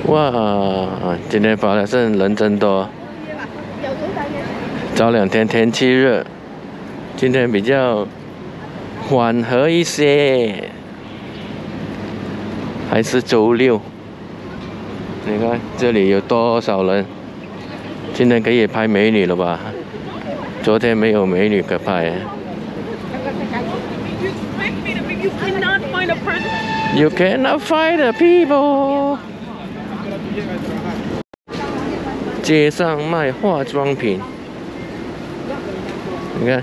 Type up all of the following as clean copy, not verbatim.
哇，今天法拉盛人真多。早2天天气热，今天比较缓和一些。还是周六，你看这里有多少人？今天可以拍美女了吧？昨天没有美女可拍。You cannot find the people。街上卖化妆品，你看，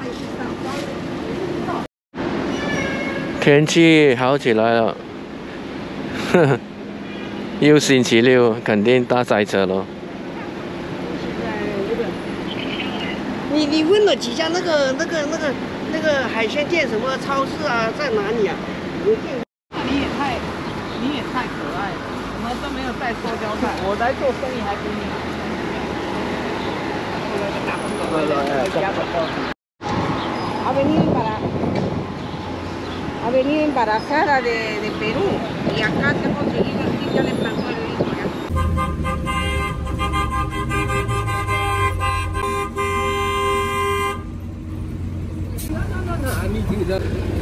天气好起来了。又星期六，肯定大塞车咯。 你问了几家那个海鲜店什么超市啊，在哪里啊？你也太可爱了，我们都没有带塑胶袋，我来做生意还给你。Ha venido embarazada de Perú y acá se ha conseguido aquí ya le plantó el hijo ya. No, a mí sí.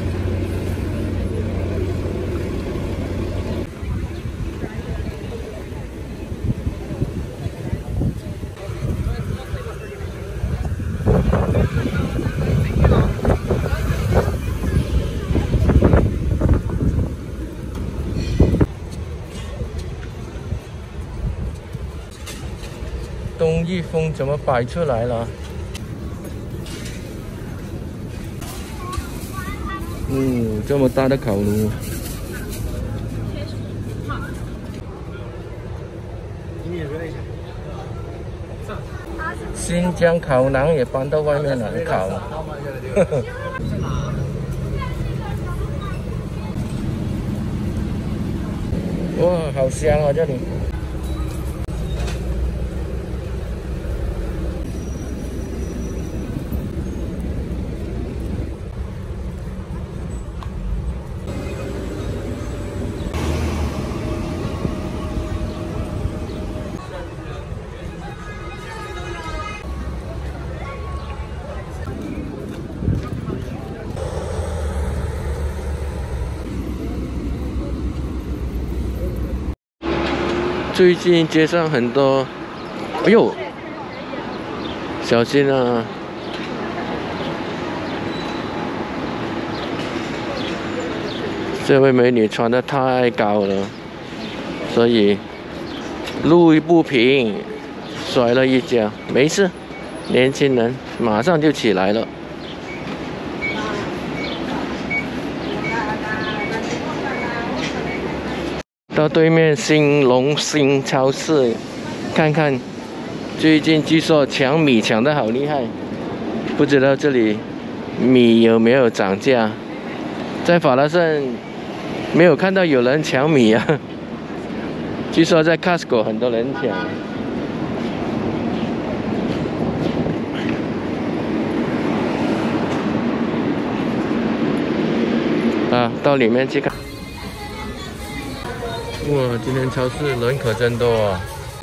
东益丰怎么摆出来了？这么大的烤炉。新疆烤馕也搬到外面来烤了。哇，好香啊这里！最近街上很多，哎呦，小心啊！这位美女穿得太高了，所以路不平，摔了一跤，没事，年轻人马上就起来了。到对面兴隆新超市看看，最近据说抢米抢得好厉害，不知道这里米有没有涨价？在法拉盛没有看到有人抢米啊，据说在 Costco 很多人抢。到里面去看。哇，今天超市人可真多啊！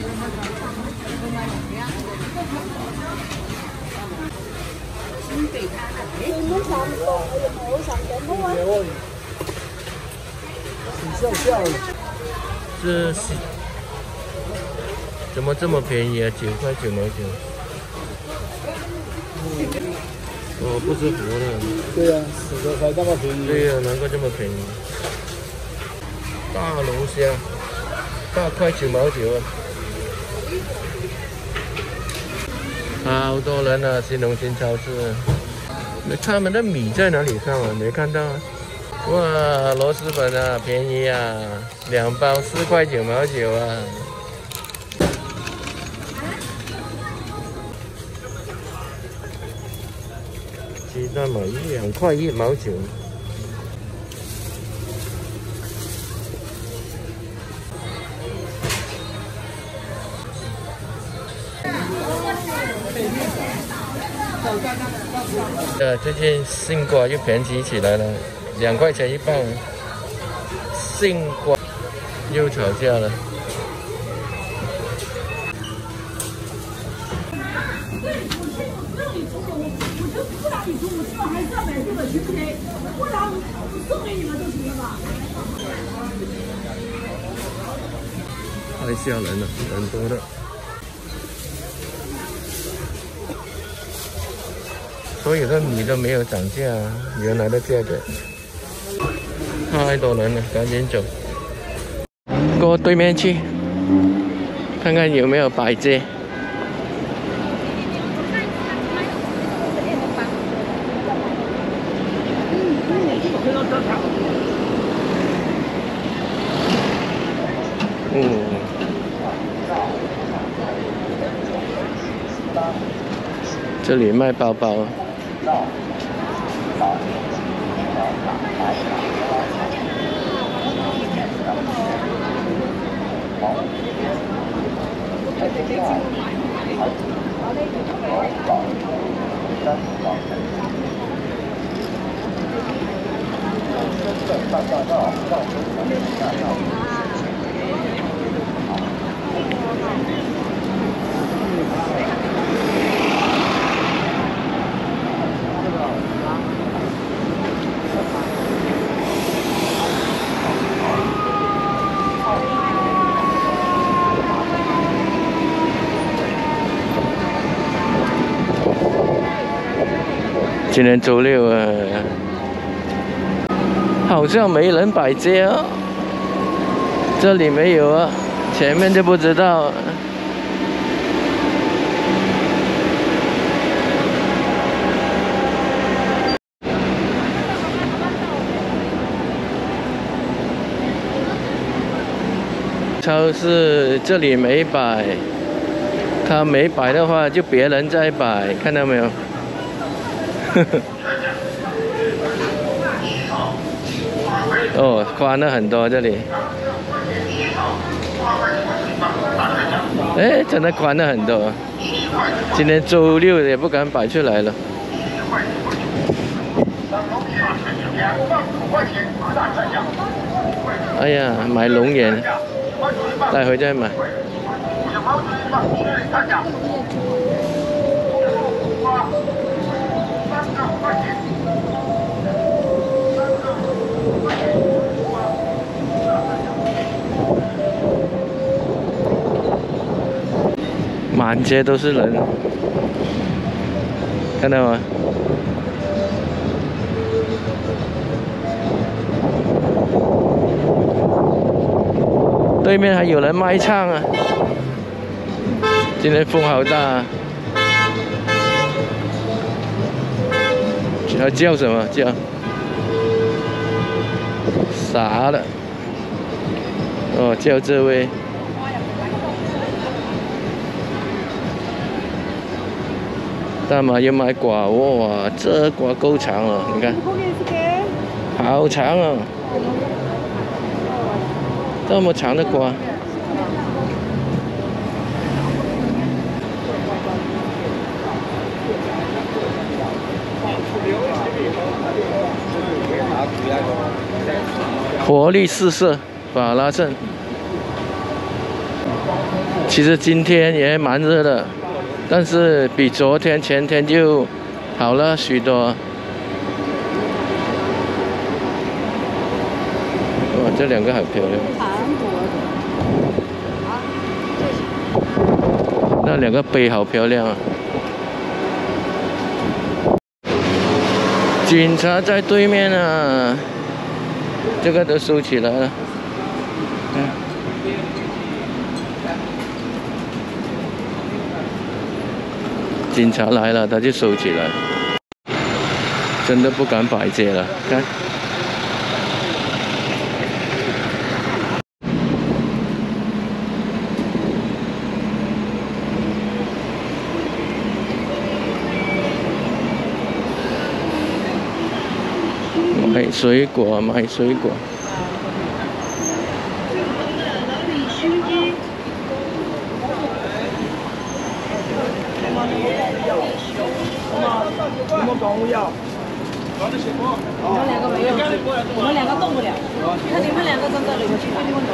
这是怎么这么便宜啊？9块9毛9。哦，不是活的。 对呀，10个才这么便宜。 对呀，难怪这么便宜。大龙虾，8块9毛9啊！好多人啊，兴隆新超市。他们的米在哪里上啊？没看到啊。哇，螺蛳粉啊，便宜啊，2包4块9毛9啊。鸡蛋买2块1毛9。最近杏瓜又便宜起来了，2块钱1磅。杏瓜又吵架了。 太吓人了，人多的。所有的米都没有涨价啊，原来的价格。太多人了，赶紧走。过对面去，看看有没有摆街。这里卖包包。今天周六啊，好像没人摆街哦。这里没有啊，前面就不知道。超市这里没摆，他没摆的话，就别人在摆，看到没有？哦，宽了很多这里。哎，真的宽了很多。今天周六也不敢摆出来了。哎呀，买龙眼，待会再买。满街都是人，看到吗？对面还有人卖唱啊！今天风好大啊！他叫什么？叫傻了。哦，叫这位。大马要买瓜，哇，这瓜够长了，你看，好长啊！这么长的瓜。活力四射，法拉盛。其实今天也蛮热的，但是比昨天、前天就好了许多。哇，这两个好漂亮。那两个杯好漂亮啊！警察在对面啊，这个都收起来了。警察来了，他就收起来，真的不敢摆街了。看，买水果，买水果。 什么动物要？我们两个没有，我们两个动不了。那你们两个站在里面去，你们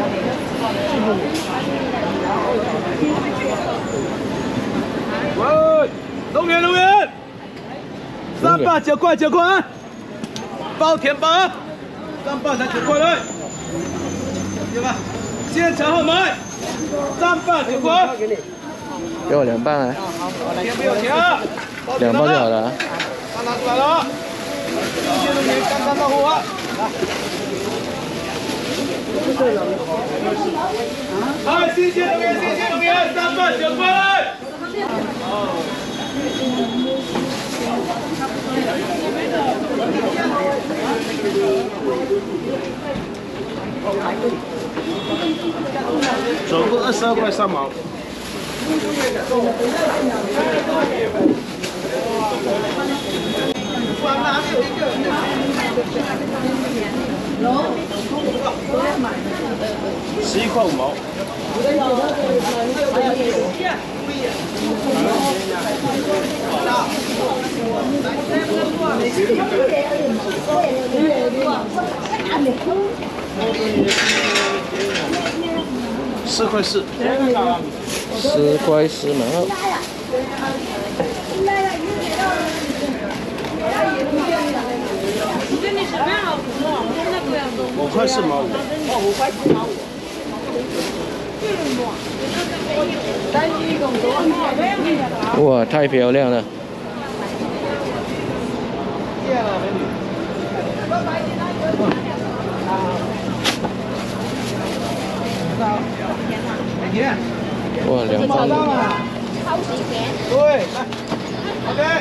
走。喂。 9块，包甜包，3百才9块嘞，对吧？现场后买，3009块。 给我2磅啊钱没有钱啊 ，2磅就好了啊。 刚拿出来了，新鲜的米刚刚到货啊，来。新鲜的米，3009块嘞。总共22块3毛。11块5毛。4块4。 10块10毛。 5块4毛5。 哇，太漂亮了！哇，2磅。 对，OK。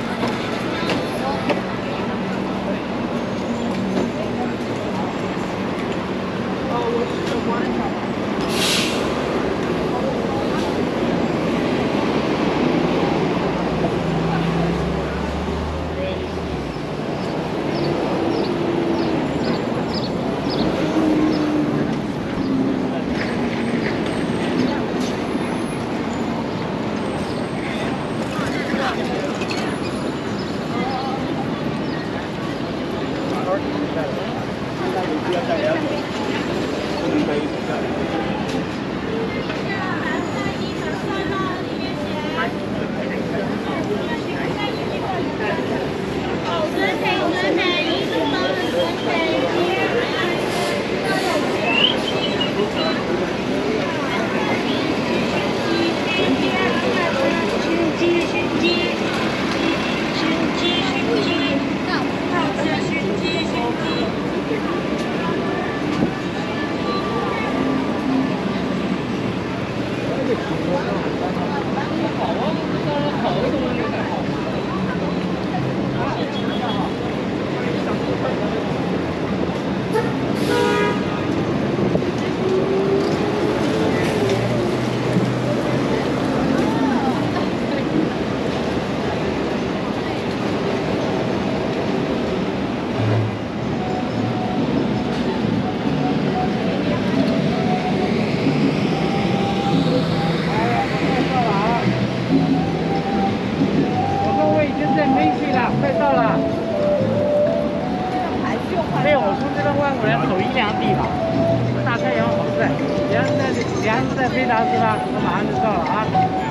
非常是吧？我马上就到了啊。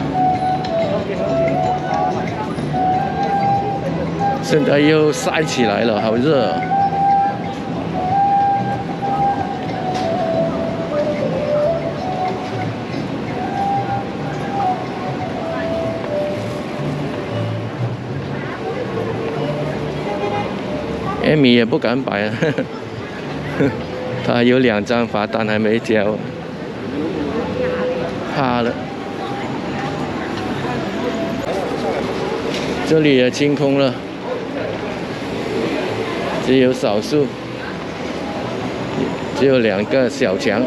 现在又晒起来了，好热。艾米也不敢摆啊，他有2张罚单还没交，怕了。这里也清空了，只有少数，只有2个小强。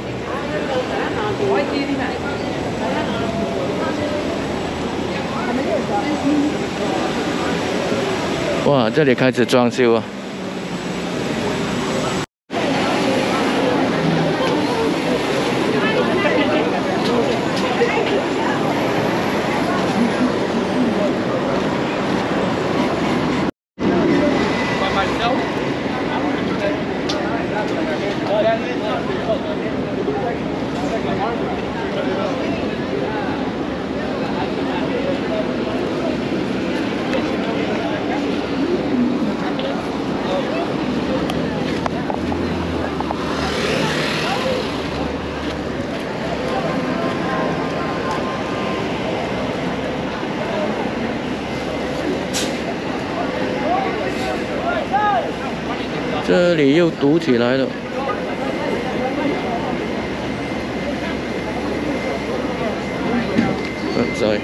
哇，这里开始装修啊！ 这里又堵起来了。sorry。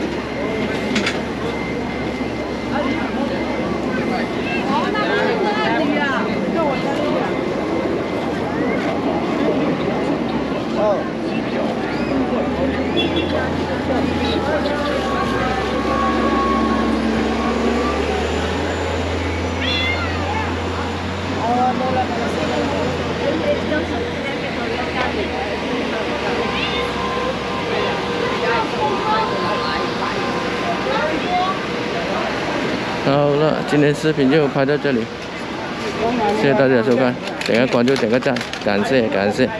好了，今天视频就拍到这里，谢谢大家收看，点个关注，点个赞，感谢感谢。